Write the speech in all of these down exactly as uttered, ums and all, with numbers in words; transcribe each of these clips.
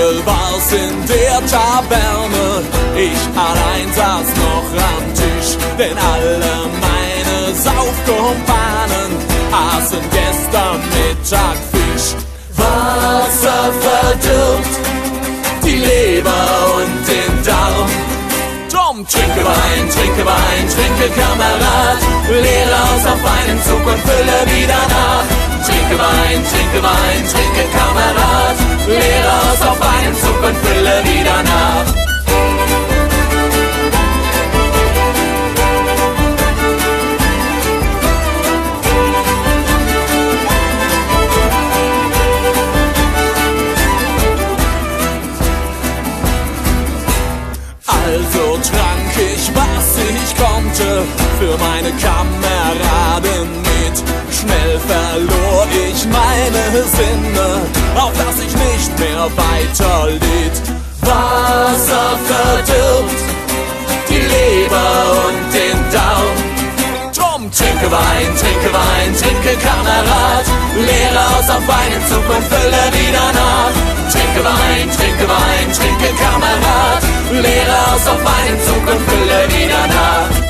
Dunkel war's in der Taverne, ich allein saß noch am Tisch, denn alle meine Saufkumpanen aßen gestern Mittag Fisch. Wasser verdirbt die Leber und den Darm. Drum trinke Wein, trinke Wein, trinke Kamerad, leere aus auf einen Zug und fülle wieder nach. Trinke Wein, trinke Wein, trinke Kamerad, leere aus auf einen Zug und fülle wieder nach. Also trank ich, was ich konnte, für meine Kameraden mit. Schnell verlor ich meine Sinne, auf dass ich nicht mehr weiter litt. Wasser verdirbt die Leber und den Darm. Drum trinke Wein, trinke Wein, trinke Kamerad, leere aus auf einen Zug und fülle wieder nach. Trinke Wein, trinke Wein, trinke Kamerad, leere aus auf einen Zug und fülle wieder nach.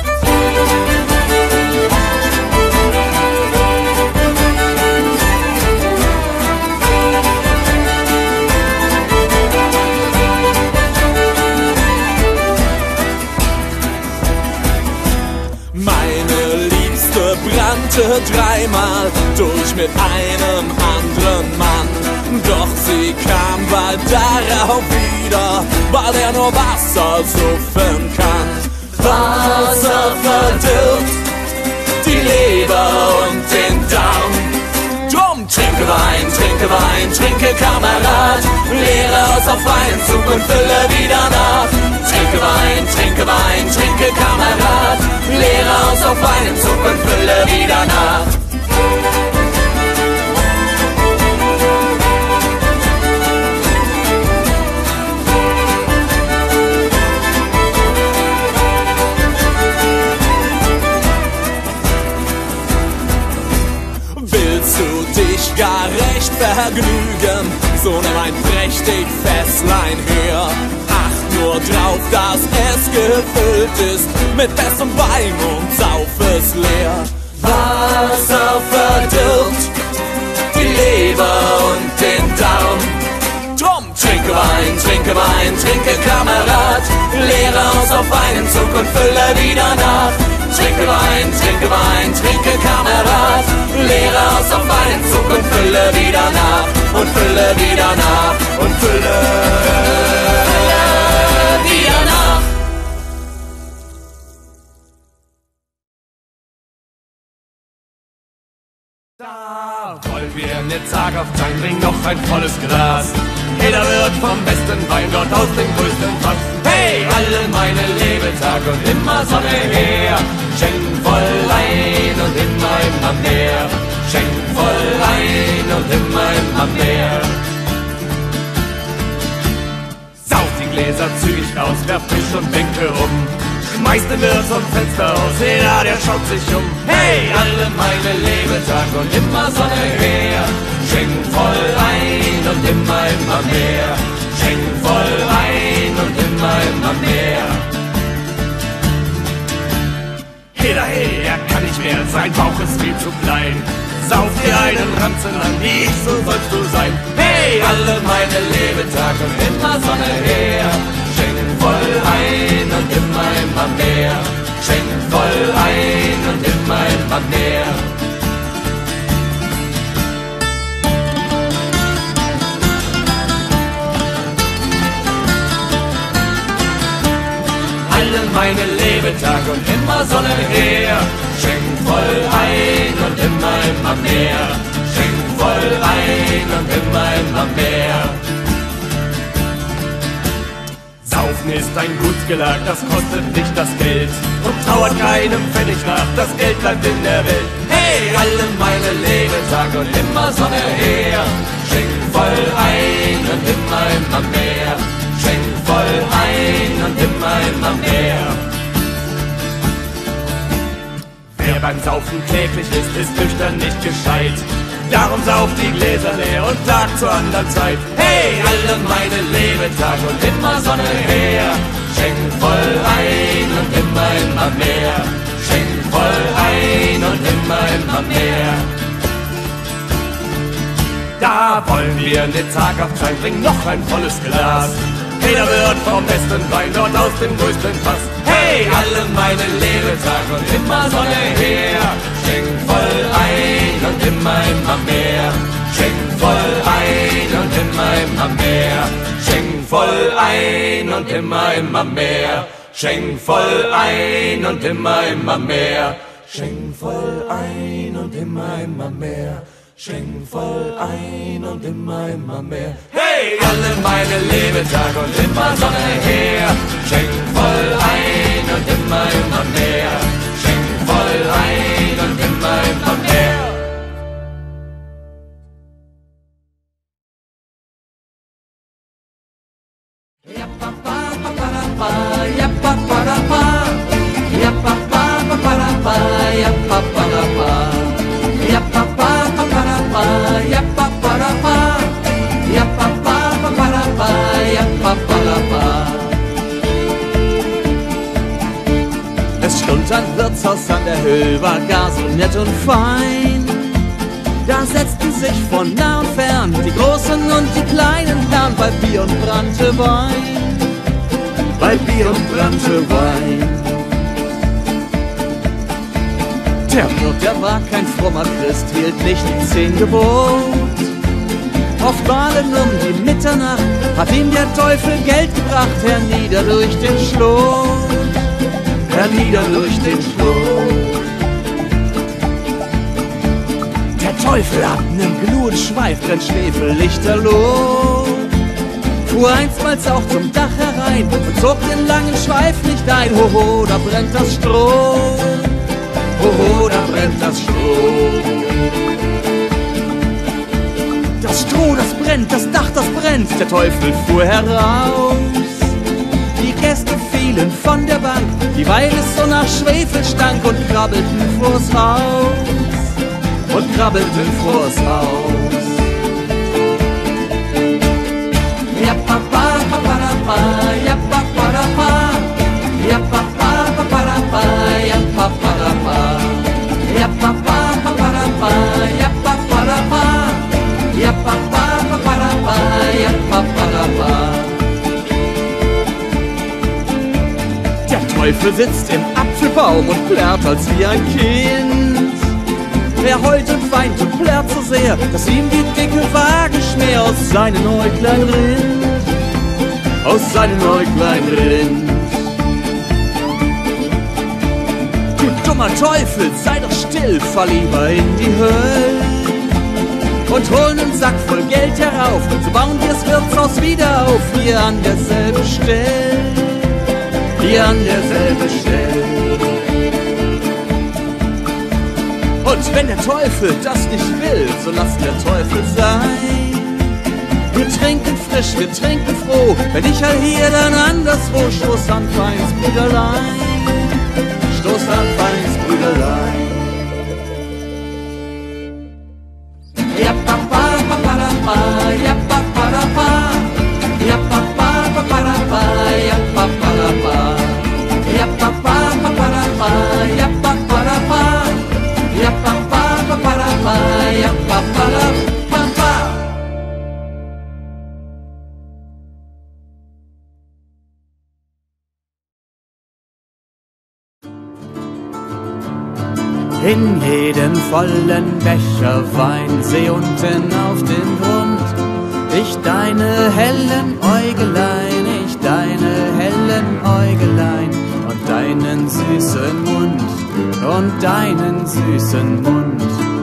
Meine Liebste brannte dreimal durch mit einem anderen Mann. Doch sie kam bald darauf wieder, weil er nur Wasser suffen kann. Wasser verdirbt die Leber und den Darm. Drum trinke Wein, trinke Wein, trinke Kamerad, leere aus auf einen Zug und fülle wieder nach. Trinke Wein, trinke Wein, trinke Kamerad, leere aus auf einen Zug und fülle wieder nach. Willst du dich gar recht vergnügen, so nimm ein prächtig Fässlein her. Acht nur drauf, dass es gefüllt ist mit bestem Wein und sauf es leer. Wasser verdirbt die Leber und den Darm. Drum trinke Wein, trinke Wein, trinke Kamerad, leere aus auf einen Zug und fülle wieder nach. Trinke Wein, trinke Wein, trinke Kamerad, leere aus auf einen Zug und fülle wieder nach. Und fülle wieder nach. Und fülle wieder nach. Da wollen wir mit Tag auf Tank, bring noch ein volles Glas. Jeder wird vom besten Wein dort aus dem größten Fass. Hey, alle meine Lebetag und immer Sonne her. Schenk voll ein und immer, immer mehr. Schenk voll ein und immer, immer mehr. Sauf die Gläser zügig aus, werf Tisch und Bänke um. Schmeiß den Wirt zum Fenster aus, jeder der schaut sich um. Hey, alle meine Lebetag und immer Sonne her. Schenk voll ein und immer, immer mehr. Schenk voll ein und immer, immer mehr. Jeder, hey, er kann nicht mehr, sein Bauch ist viel zu klein. Sauf dir einen Ranzen an, wie ich, so sollst du sein. Hey, alle meine Lebetag und immer Sonne her. Schenk voll ein und immer, immer mehr. Schenk voll ein und immer, immer mehr. Alle meine Lebetag und immer Sonne her. Schenk voll ein und immer, immer mehr. Schenk voll ein und immer, immer mehr. Saufen ist ein Gutsgelag, das kostet nicht das Geld und trauert keinem Pfennig nach, das Geld bleibt in der Welt. Hey, alle meine Lebetag und immer Sonne her. Schenk voll ein und immer, immer mehr. Schenk voll ein und immer, immer mehr. Wer beim Saufen kläglich ist, ist nüchtern nicht gescheit. Darum sauft die Gläser leer und Tag zur anderen Zeit. Hey, alle meine Lebetag und immer Sonne her. Schenk voll ein und immer, immer mehr. Schenk voll ein und immer, immer mehr. Da wollen wir den Zaghaftschein bringen, noch ein volles Glas. Jeder wird vom besten Wein dort aus dem größten Fass. Hey, alle meine Lebetag und immer Sonne her. Schenk voll ein und immer, immer mehr. Schenk voll ein und immer, immer mehr. Schenk voll ein und immer, immer mehr. Schenk voll ein und immer, immer mehr. Schenk voll ein und immer, immer mehr. Schenk voll ein und immer, immer mehr. Hey, alle meine Lebetag und immer Sonne her. Schenk voll ein und immer, immer mehr. Schenk voll ein und immer, immer mehr. Ja, pa, pa, pa, pa, pa, ja, pa, pa, pa, pa. Ja, pa, pa, pa, pa, pa, ja, pa, pa, pa. Ja, pa, pa, pa, pa, pa, ja, pa, pa, pa. Ja, pa, pa, pa, pa, pa, ja, pa, pa, pa. Es stund ein Wirtshaus an der Höhe, war gar so nett und fein. Da setzten sich von nah und fern die großen und die kleinen Herren bei Bier und brannte Wein. Bei Bier und brannte Wein. Der Wirt, der war kein frommer Christ, hielt nicht die zehn Gebot. Oft Malen um die Mitternacht hat ihm der Teufel Geld gebracht, hernieder durch den Schlot, hernieder durch den Schlot. Der Teufel ab nem Glut schweift ein Schwefellichterloh, fuhr einstmals auch zum Dach herein und zog den langen Schweif nicht ein. Hoho, da brennt das Stroh. Hoho, da brennt das Stroh. Das Stroh, das brennt, das Dach, das brennt. Der Teufel fuhr heraus. Die Gäste fielen von der Bank, dieweil es so nach Schwefel stank, und krabbelten vors Haus. Und krabbelten vors Haus. Ja, pa, pa, pa, pa, pa, ja, pa, pa, pa. Ja, pa, pa, pa, pa, pa, ja, pa, pa, pa. Ja, pa, pa, pa, pa, pa, ja, pa, pa, pa. Ja, pa, pa, pa, pa, pa, ja, pa, pa, pa. Der Teufel sitzt im Apfelbaum und plärrt als wie ein Kind. Wer heult und weint und plärrt so sehr, dass ihm die dicke Wagenschmäh aus seinen Äuglein rinnt, aus seinen Äuglein rinnt. Du dummer Teufel, sei doch still, fall lieber in die Hölle und hol nen Sack voll Geld herauf, so bauen wir das Wirtshaus wieder auf, hier an derselben Stelle, hier an derselben Stelle. Und wenn der Teufel das nicht will, so lass der Teufel sein. Wir trinken frisch, wir trinken froh, wenn ich all hier, dann anderswo. Stoß an, feins Brüderlein, Stoß an, feins Brüderlein. Ja, pa, pa, pa, pa, pa, ja, pa, pa, pa. Ja, pa, pa, pa, pa, pa, ja, pa, pa, pa. Ja, pa, pa, pa, pa, pa, ja, pa, pa, pa. Ja, pa, pa, pa, pa, pa, ja, pa, pa, pa, pa. In jedem vollen Becher Wein seh unten auf den Grund ich deine hellen Äugelein, ich deine hellen Äugelein und deinen süßen Mund, und deinen süßen Mund.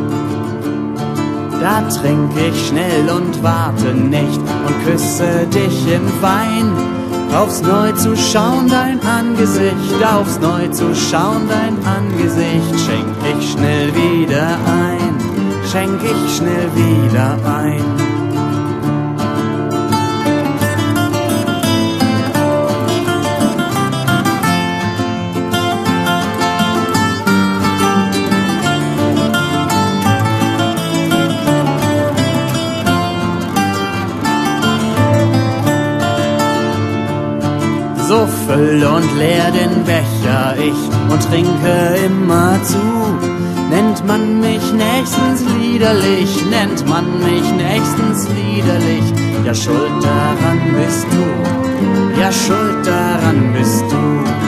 Da trink ich schnell und warte nicht und küsse dich im Wein. Aufs Neu zu schauen dein Angesicht, aufs Neu zu schauen dein Angesicht, schenk ich schnell wieder ein, schenk ich schnell wieder ein. so füll und leer den Becher ich und trinke immer zu. Nennt man mich nächstens liederlich, nennt man mich nächstens liederlich. Ja, schuld daran bist du, ja, schuld daran bist du.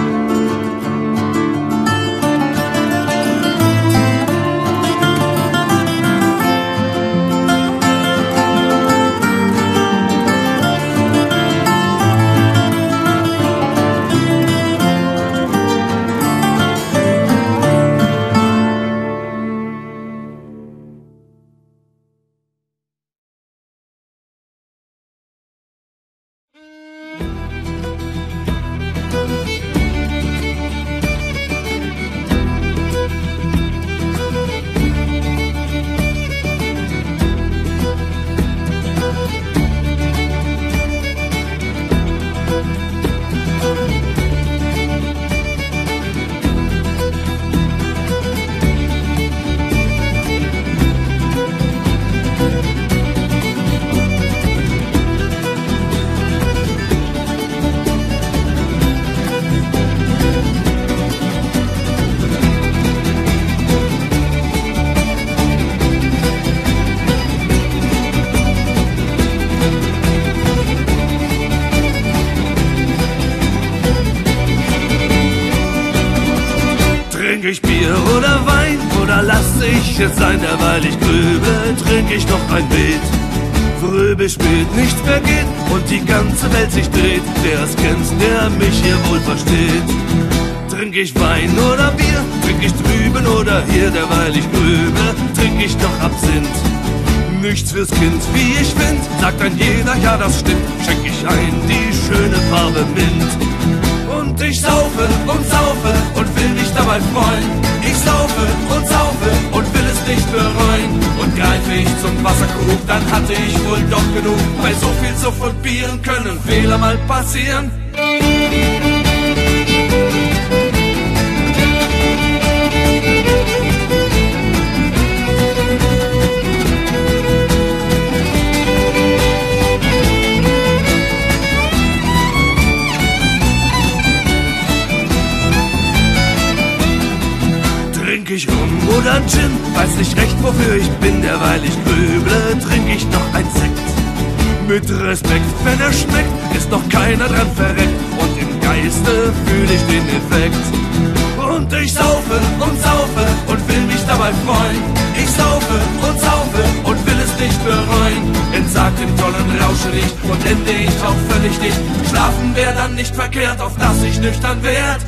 Trink ich Bier oder Wein oder lass ich es sein, derweil ich grübe, trink ich noch ein Beet. Früh bis spät nicht vergeht und die ganze Welt sich dreht, der es kennt, der mich hier wohl versteht. Trink ich Wein oder Bier, trink ich drüben oder hier, derweil ich grübe, trink ich noch Absinth. Nichts fürs Kind, wie ich find, sagt ein jeder, ja das stimmt, schenk ich ein die schöne Farbe Mint. Und ich saufe und saufe und will mich dabei freuen. Ich saufe und saufe und will es nicht bereuen. Und greife ich zum Wasserkrug, dann hatte ich wohl doch genug. Bei so viel Suff und Bieren können Fehler mal passieren. Trink ich Rum oder Gin, weiß nicht recht wofür ich bin, derweil ich grüble, trink ich noch ein Sekt. Mit Respekt, wenn er schmeckt, ist noch keiner dran verreckt und im Geiste fühl ich den Effekt. Und ich saufe und saufe und will mich dabei freuen. Ich saufe und saufe und will es nicht bereuen. Entsagt dem tollen Rauschelicht und ende ich auch völlig dicht. Schlafen wär dann nicht verkehrt, auf das ich nüchtern werd.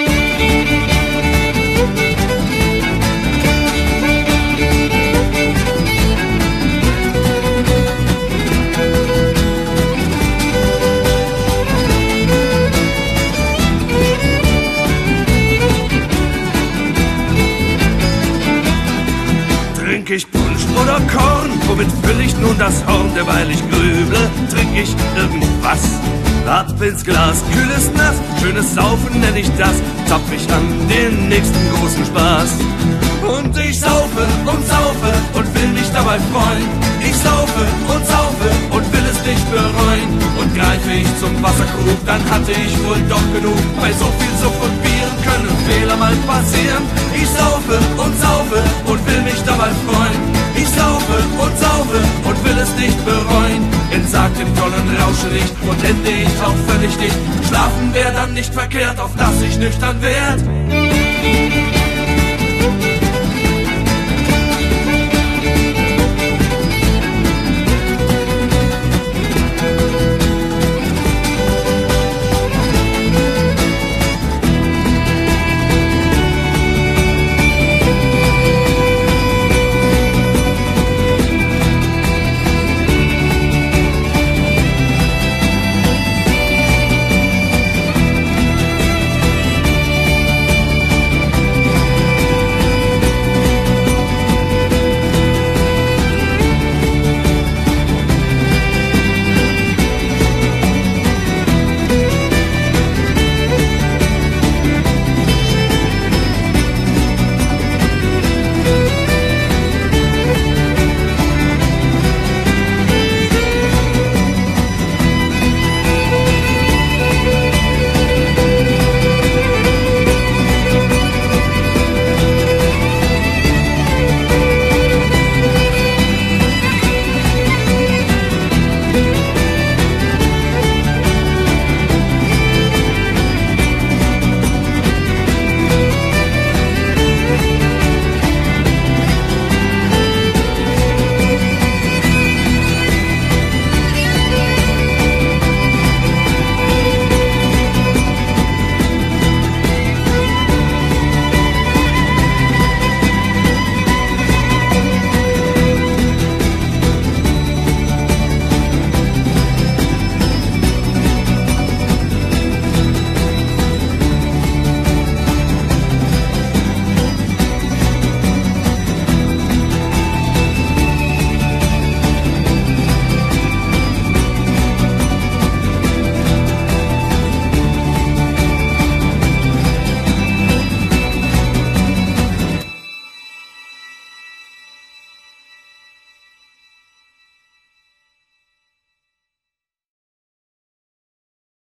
Trink ich Punsch oder Korn, womit füll ich nun das Horn, derweil ich grüble, trink ich irgendwas. Ab ins Glas, kühles Nass, schönes Saufen nenn ich das, zapf ich an den nächsten großen Spaß. Und ich saufe und saufe und will mich dabei freuen. Ich saufe und saufe und will es nicht bereuen. Und greife ich zum Wasserkrug, dann hatte ich wohl doch genug. Bei so viel Suff und Bieren können Fehler mal passieren. Ich saufe und saufe und will mich dabei freuen. Ich saufe und saufe und will es nicht bereuen. Entsagt dem tollen Rauschelicht und ende ich auch völlig dicht. Schlafen wär dann nicht verkehrt, auf das ich nüchtern werd.